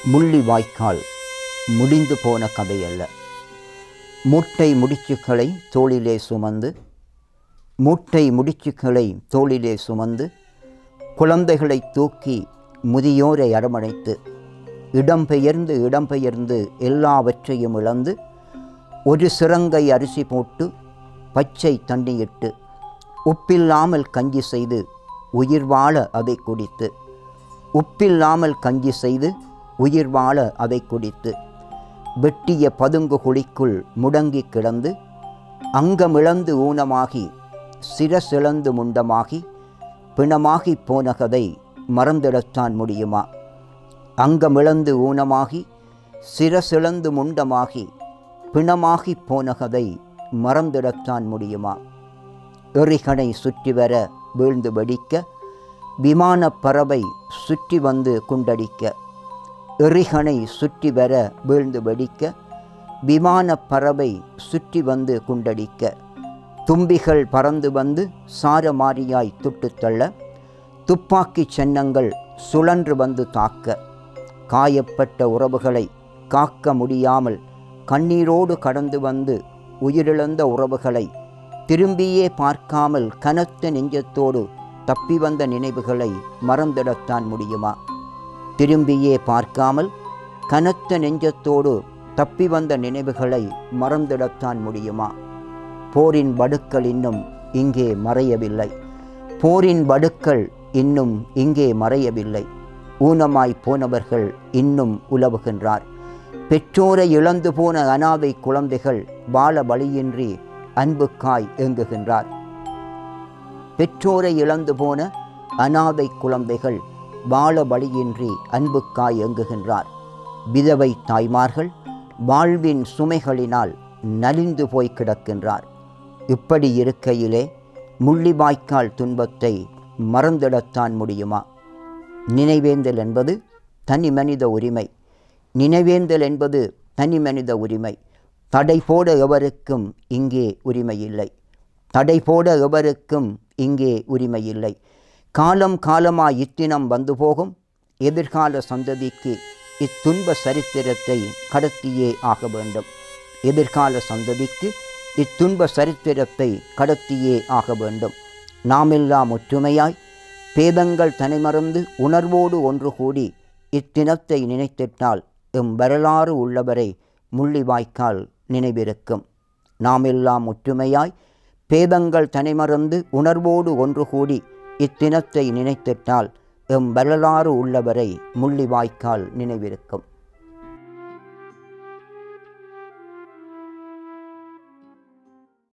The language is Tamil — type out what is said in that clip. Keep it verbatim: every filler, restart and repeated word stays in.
முள்ளிவாய்க்கால் முடிந்து போன கதையல்ல. மூட்டை முடிச்சுக்களை தோளிலே சுமந்து மூட்டை முடிச்சுக்களை தோளிலே சுமந்து குழந்தைகளை தூக்கி முதியோரை அரவணைத்து இடம்பெயர்ந்து இடம்பெயர்ந்து எல்லாவற்றையும் இழந்து ஒரு சிறங்கை அரிசி போட்டு பச்சை தண்ணியிட்டு உப்பில்லாமல் கஞ்சி செய்து உயிர் வாழ அதை குடித்து உப்பில்லாமல் கஞ்சி செய்து உயிர் வாழ அதை குடித்து வெட்டிய பதுங்கு குழிக்குள் முடங்கி கிடந்து அங்கமிழந்து ஊனமாகி சிரசிழந்து முண்டமாகி பிணமாகி போன கதை மறந்திடத்தான் முடியுமா? அங்கமிழந்து ஊனமாகி சிரசிழந்து முண்டமாகி பிணமாகி போன கதை மறந்திடத்தான் முடியுமா? எறிகணை சுற்றி வர வீழ்ந்து வெடிக்க விமான பறவை சுற்றி வந்து குண்டடிக்க எறிகணை சுற்றி வர வீழ்ந்து வெடிக்க விமான பறவை சுற்றி வந்து குண்டடிக்க தும்பிகள் பறந்து வந்து சாரமாரியாய் துட்டுத்தள்ள துப்பாக்கி சின்னங்கள் சுழன்று வந்து தாக்க காயப்பட்ட உறவுகளை காக்க முடியாமல் கண்ணீரோடு கடந்து வந்து உயிரிழந்த உறவுகளை திரும்பியே பார்க்காமல் கனத்த நெஞ்சத்தோடு தப்பி வந்த நினைவுகளை மறந்திடத்தான் முடியுமா? திரும்பியே பார்க்காமல் கனத்த நெஞ்சத்தோடு தப்பி வந்த நினைவுகளை மறந்திடத்தான் முடியுமா? போரின் வடுக்கள் இன்னும் இங்கே மறையவில்லை. போரின் வடுக்கள் இன்னும் இங்கே மறையவில்லை. ஊனமாய் போனவர்கள் இன்னும் உலவுகின்றார். பெற்றோரை இழந்து போன அனாதை குழந்தைகள் வாழ வழியின்றி அன்புக்காய் ஏங்குகின்றார். பெற்றோரை இழந்து போன அனாதை குழந்தைகள் வாழ வழியின்றி அன்புக்காய் ஏங்குகின்றார். விதவை தாய்மார்கள் வாழ்வின் சுமைகளினால் நலிந்து போய் கிடக்கின்றார். இப்படி இருக்கையிலே முள்ளிவாய்க்கால் துன்பத்தை மறந்திடத்தான் முடியுமா? நினைவேந்தல் என்பது தனி மனித உரிமை. நினைவேந்தல் என்பது தனி மனித உரிமை. தடை போட எவருக்கும் இங்கே உரிமை இல்லை. தடை போட எவருக்கும் இங்கே உரிமை இல்லை. காலம் காலமாய் இத்தினம் வந்து போகும். எதிர்கால சந்ததிக்கு இத்துன்ப சரித்திரத்தை கடத்தியே ஆக வேண்டும். எதிர்கால சந்ததிக்கு இத்துன்ப சரித்திரத்தை கடத்தியே ஆக வேண்டும். நாமெல்லாம் ஒற்றுமையாய் பேதங்கள் தனிமறந்து உணர்வோடு ஒன்று கூடி இத்தினத்தை நினைத்திட்டால் எம் வரலாறு உள்ளவரை முள்ளிவாய்க்கால் நினைவிருக்கும். நாமெல்லாம் ஒற்றுமையாய் பேதங்கள் தனிமறந்து உணர்வோடு ஒன்று கூடி இத்தினத்தை நினைத்திட்டால் எம் வரலாறு உள்ளவரை முள்ளிவாய்க்கால் நினைவிருக்கும்.